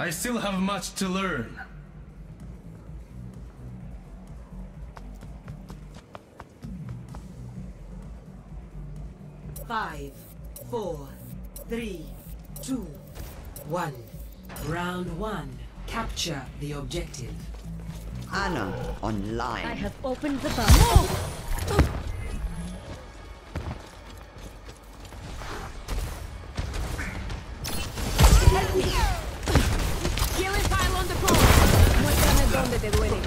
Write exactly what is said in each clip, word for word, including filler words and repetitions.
I still have much to learn. Five, four, three, two, one. Round one. Capture the objective. Anna online. I have opened the bus. Killing pile on the pole. Muéstrame dónde te duele.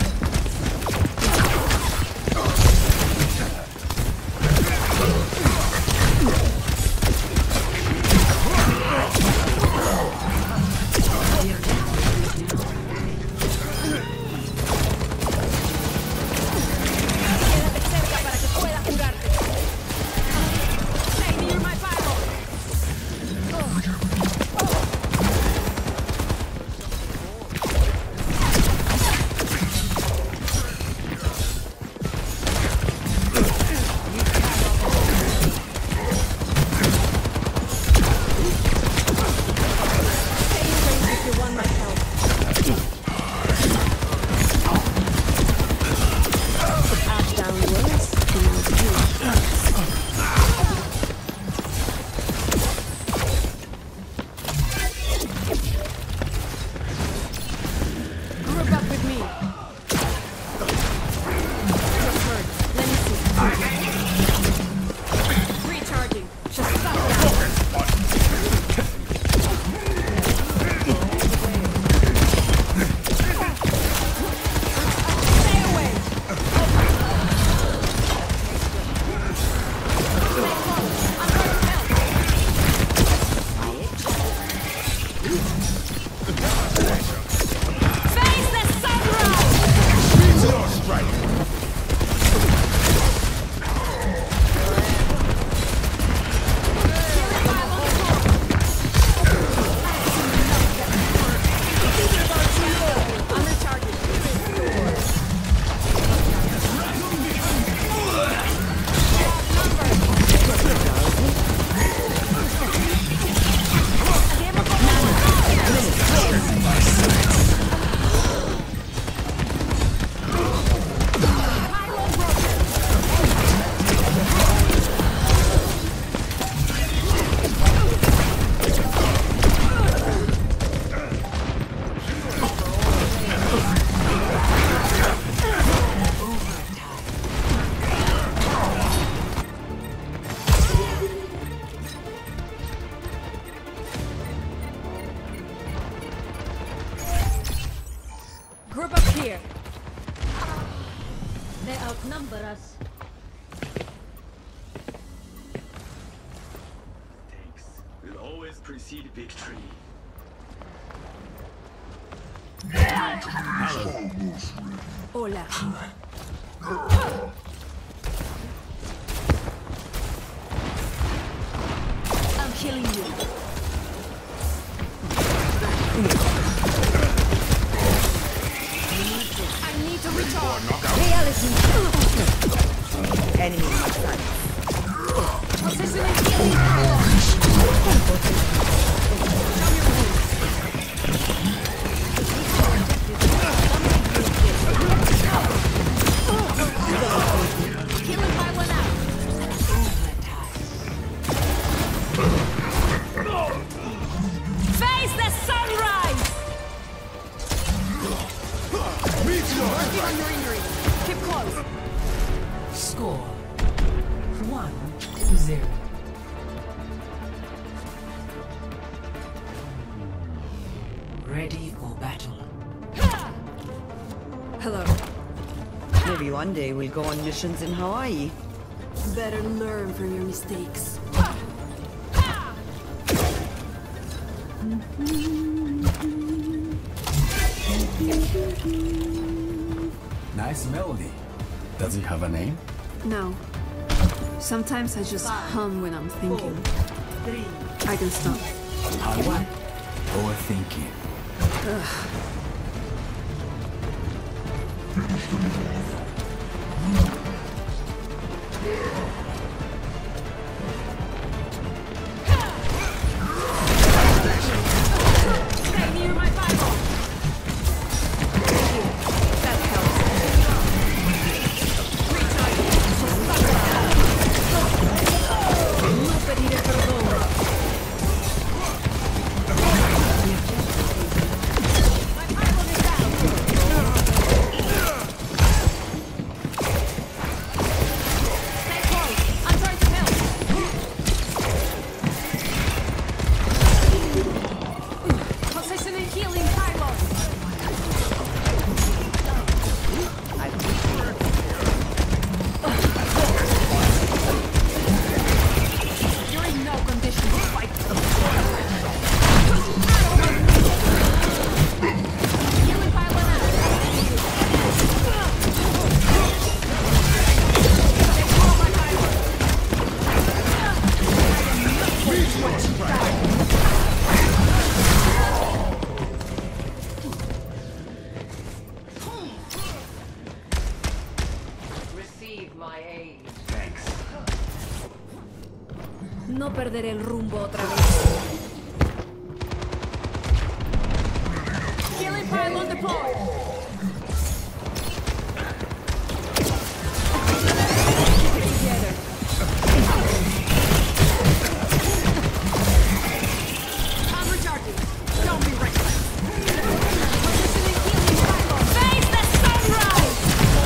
Precede victory. Hola. I'm killing you. I need to recharge. Reality. Enemy outside. Positioning healing. Score one to zero. Ready for battle. Hello. Maybe one day we'll go on missions in Hawaii. Better learn from your mistakes. Nice melody. Does it have a name? No. Sometimes I just hum when I'm thinking. Three. I can stop. Humming or thinking? Stay near my Bible. No perderé el rumbo otra vez. Killing pile on the point. Keep it together. I'm recharging. Don't be reckless. Positioning healing pile. Face the sunrise.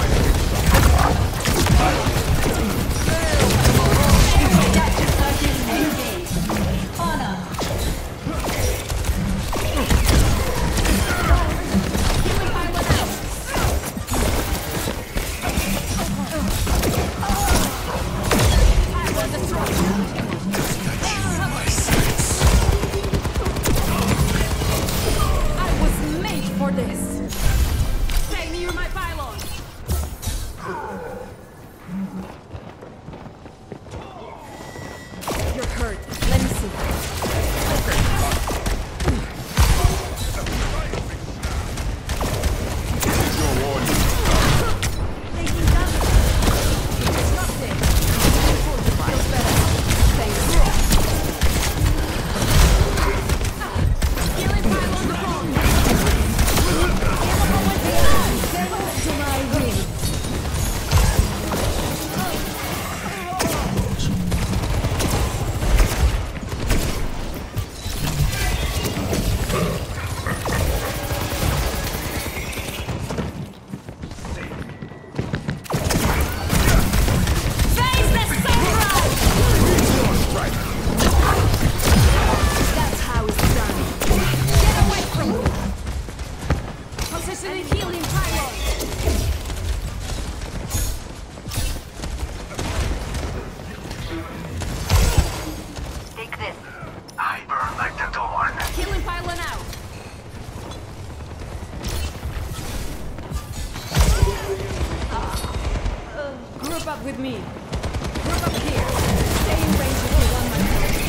With me. Group up here. Stay in range if you want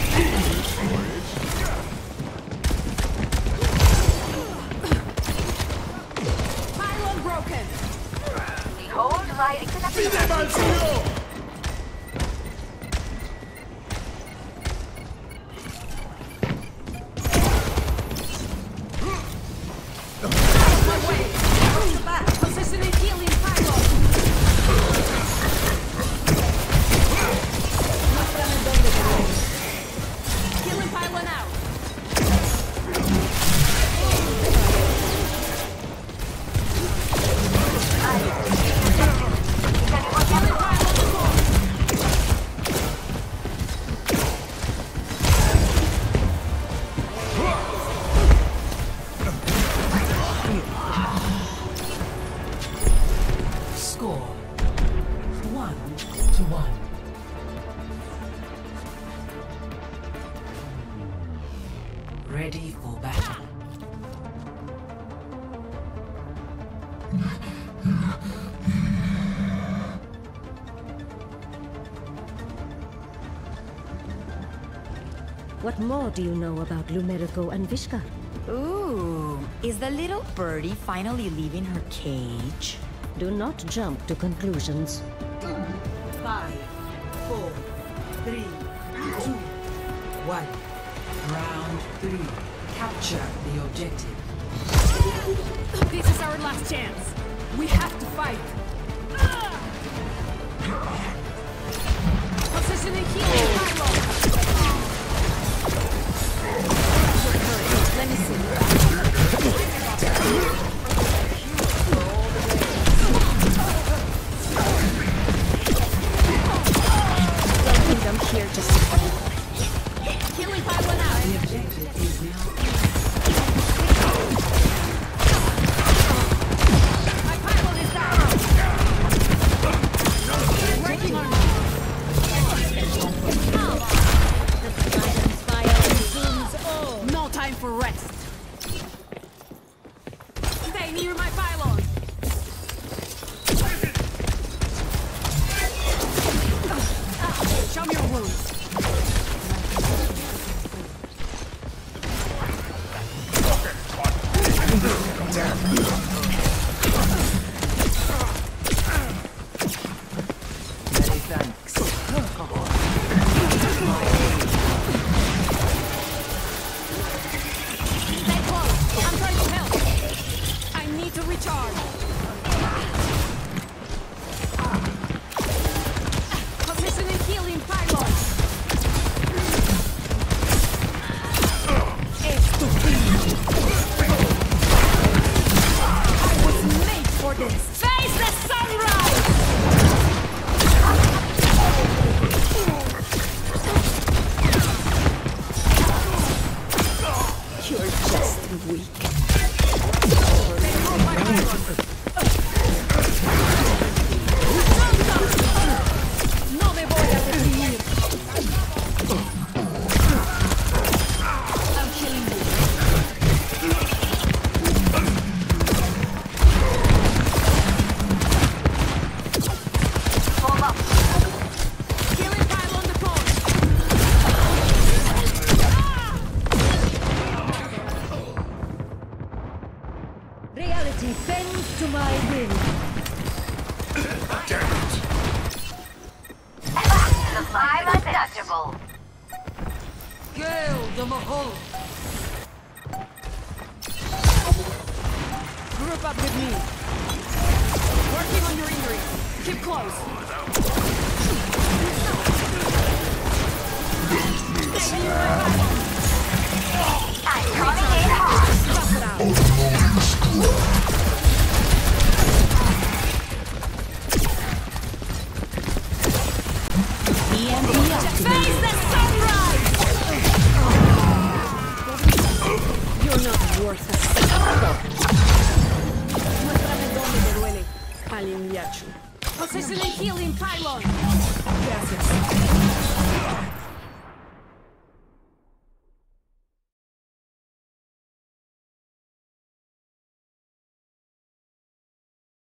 my pylon broken. Behold my exceptional. Ready for battle. What more do you know about Lumerico and Vishka? Ooh, is the little birdie finally leaving her cage? Do not jump to conclusions. Five, four, three, two, one. Round three. Capture the objective. This is our last chance. We have to fight. Positioning healing pylon. Let me see. Don't think I'm here just to fight. Healing pylon out. The objective is now. My pylon is down. Breaking on me. The Titan's fire consumes all. No time for rest. Stay near my pylon. Show me your wounds. Many thanks. charge! Positioning healing pylon! I was made for this! Face the sunrise! You're just weak. No me voy a definir. I'm killing you. Killing pile on the phone. Reality bends to my will. I'm untouchable. Gale the Mahal. Group up with me. Working on your injury. Keep close. I'm coming in hot. Buff it out. Face the sunrise! You're not worth a Muéstrame dónde te duele. Alien Yachu. Positioning healing pylon. Gracias.